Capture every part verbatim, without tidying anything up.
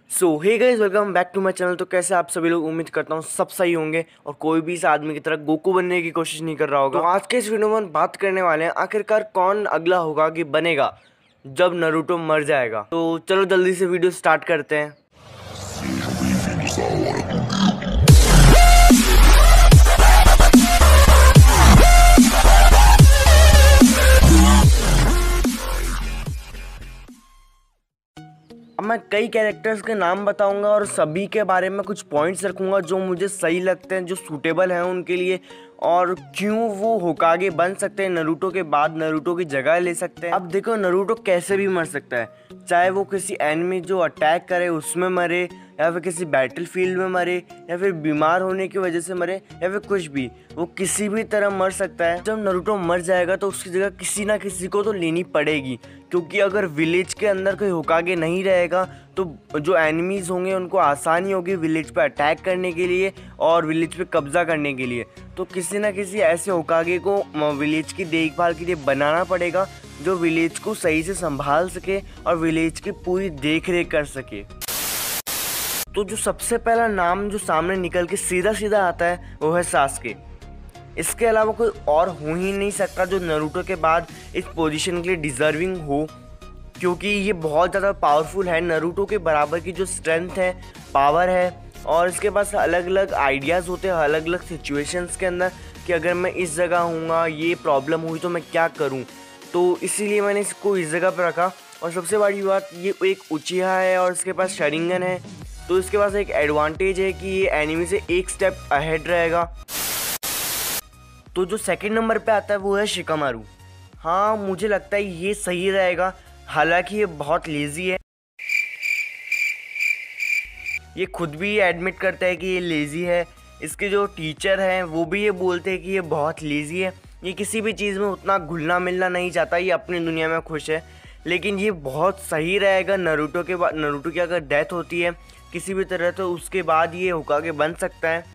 So hey guys, welcome back to my channel. तो कैसे आप सभी लोग, उम्मीद करता हूँ सब सही होंगे और कोई भी इस आदमी की तरह गोकू बनने की कोशिश नहीं कर रहा होगा। तो आज के इस वीडियो में हम बात करने वाले हैं आखिरकार कौन अगला होगा कि बनेगा जब नारुतो मर जाएगा। तो चलो जल्दी से वीडियो स्टार्ट करते हैं। अब मैं कई कैरेक्टर्स के नाम बताऊंगा और सभी के बारे में कुछ पॉइंट्स रखूंगा जो मुझे सही लगते हैं, जो सूटेबल हैं उनके लिए, और क्यों वो होकागे बन सकते हैं, नारुतो के बाद नारुतो की जगह ले सकते हैं। अब देखो, नारुतो कैसे भी मर सकता है, चाहे वो किसी एनिमी जो अटैक करे उसमें मरे, या फिर किसी बैटलफील्ड में मरे, या फिर बीमार होने की वजह से मरे, या फिर कुछ भी, वो किसी भी तरह मर सकता है। जब नारुतो मर जाएगा तो उसकी जगह किसी ना किसी को तो लेनी पड़ेगी, क्योंकि अगर विलेज के अंदर कोई होकागे नहीं रहेगा तो जो एनिमीज़ होंगे उनको आसानी होगी विलेज पे अटैक करने के लिए और विलेज पे कब्जा करने के लिए। तो किसी ना किसी ऐसे होकागे को विलेज की देखभाल के लिए बनाना पड़ेगा जो विलेज को सही से संभाल सके और विलेज की पूरी देख रेख कर सके। तो जो सबसे पहला नाम जो सामने निकल के सीधा सीधा आता है वो है सास्के। इसके अलावा कोई और हो ही नहीं सकता जो नारुतो के बाद इस पोजीशन के लिए डिजर्विंग हो, क्योंकि ये बहुत ज़्यादा पावरफुल है। नारुतो के बराबर की जो स्ट्रेंथ है, पावर है, और इसके पास अलग अलग आइडियाज़ होते हैं अलग अलग सिचुएशंस के अंदर कि अगर मैं इस जगह हूँगा, ये प्रॉब्लम हुई तो मैं क्या करूँ। तो इसीलिए मैंने इसको इस जगह पर रखा। और सबसे बड़ी बात, ये एक उचिहा है और इसके पास शरिंगन है, तो इसके पास एक एडवांटेज है कि ये एनिमी से एक स्टेप अहेड रहेगा। तो जो सेकंड नंबर पे आता है वो है शिकामारू। हाँ, मुझे लगता है ये सही रहेगा, हालांकि ये बहुत लेज़ी है। ये खुद भी एडमिट करता है कि ये लेज़ी है। इसके जो टीचर हैं वो भी ये बोलते हैं कि ये बहुत लेज़ी है, ये किसी भी चीज़ में उतना घुलना मिलना नहीं चाहता, ये अपनी दुनिया में खुश है। लेकिन ये बहुत सही रहेगा नारुतो के बाद, नारुतो की अगर डेथ होती है किसी भी तरह तो उसके बाद ये होकागे बन सकता है।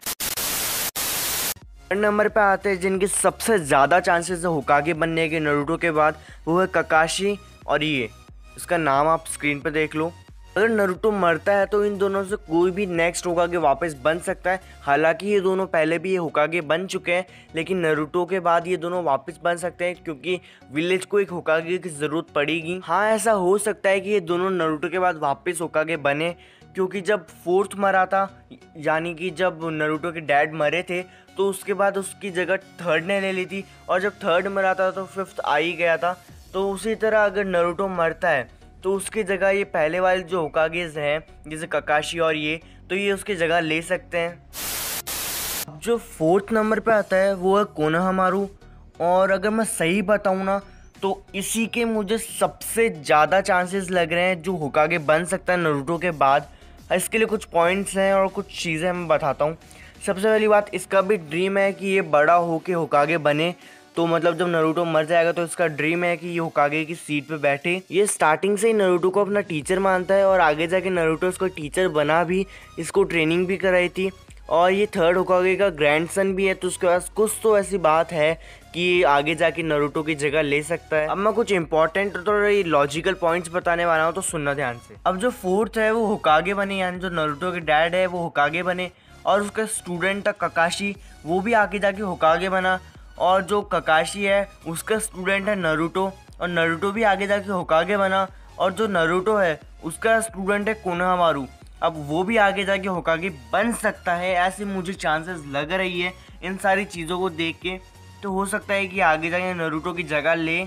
थर्ड नंबर पे आते हैं जिनके सबसे ज़्यादा चांसेस है होकागे बनने के नारुतो के बाद, वो है ककाशी और ये। इसका नाम आप स्क्रीन पे देख लो। अगर नारुतो मरता है तो इन दोनों से कोई भी नेक्स्ट होकागे वापस बन सकता है। हालांकि ये दोनों पहले भी ये होकागे बन चुके हैं, लेकिन नारुतो के बाद ये दोनों वापस बन सकते हैं क्योंकि विलेज को एक होकागे की ज़रूरत पड़ेगी। हाँ, ऐसा हो सकता है कि ये दोनों नारुतो के बाद वापस होकागे बने, क्योंकि जब फोर्थ मरा था, यानी कि जब नारुतो के डैड मरे थे, तो उसके बाद उसकी जगह थर्ड ने ले ली थी, और जब थर्ड मरा था तो फिफ्थ आ ही गया था। तो उसी तरह अगर नारुतो मरता है तो उसकी जगह ये पहले वाले जो होकागेज हैं जैसे ककाशी और ये, तो ये उसकी जगह ले सकते हैं। जो फोर्थ नंबर पे आता है वो है कोनोहामारू, और अगर मैं सही बताऊँ ना तो इसी के मुझे सबसे ज़्यादा चांसेस लग रहे हैं जो होकागे बन सकता है नारुतो के बाद। इसके लिए कुछ पॉइंट्स हैं और कुछ चीज़ें मैं बताता हूँ। सबसे पहली बात, इसका भी ड्रीम है कि ये बड़ा होके होकागे बने। तो मतलब जब नारुतो मर जाएगा तो इसका ड्रीम है कि ये होकागे की सीट पे बैठे। ये स्टार्टिंग से ही नारुतो को अपना टीचर मानता है और आगे जाके नारुतो इसको टीचर बना भी, इसको ट्रेनिंग भी कराई थी, और ये थर्ड होकागे का ग्रैंडसन भी है। तो उसके पास कुछ तो ऐसी बात है कि आगे जाके नारुतो की जगह ले सकता है। अब मैं कुछ इंपॉर्टेंट तो लॉजिकल पॉइंट्स बताने वाला हूँ, तो सुनना ध्यान से। अब जो फोर्थ है वो होकागे बने, यानी जो नारुतो के डैड है वो होकागे बने, और उसका स्टूडेंट था ककाशी, वो भी आगे जाके होकागे बना, और जो ककाशी है उसका स्टूडेंट है नारुतो, और नारुतो भी आगे जाके होकागे बना, और जो नारुतो है उसका स्टूडेंट है कोनोहामारू, अब वो भी आगे जाके होकागे बन सकता है। ऐसे मुझे चांसेस लग रही है इन सारी चीज़ों को देख के। तो हो सकता है कि आगे जाके नारुतो की जगह ले।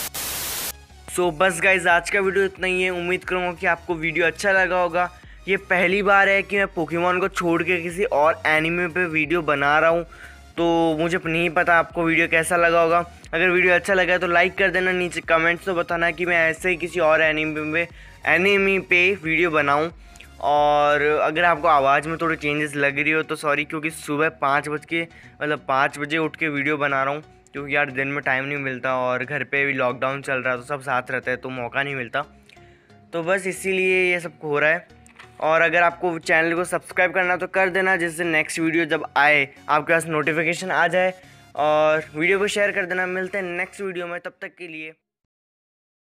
सो so, बस गाइज, आज का वीडियो इतना ही है। उम्मीद करूँगा कि आपको वीडियो अच्छा लगा होगा। ये पहली बार है कि मैं पोकेमॉन को छोड़ के किसी और एनिमे पे वीडियो बना रहा हूँ, तो मुझे नहीं पता आपको वीडियो कैसा लगा होगा। अगर वीडियो अच्छा लगा तो लाइक कर देना, नीचे कमेंट्स तो बताना कि मैं ऐसे ही किसी और एनिमे पे एनिमे पे वीडियो बनाऊँ। और अगर आपको आवाज़ में थोड़ी चेंजेस लग रही हो तो सॉरी, क्योंकि सुबह पाँच बज के मतलब पाँच बजे उठ के वीडियो बना रहा हूँ, क्योंकि यार दिन में टाइम नहीं मिलता और घर पे भी लॉकडाउन चल रहा है तो सब साथ रहते हैं तो मौका नहीं मिलता। तो बस इसीलिए ये सब हो रहा है। और अगर आपको चैनल को सब्सक्राइब करना तो कर देना, जिससे नेक्स्ट वीडियो जब आए आपके पास नोटिफिकेशन आ जाए, और वीडियो को शेयर कर देना। मिलते हैं नेक्स्ट वीडियो में, तब तक के लिए।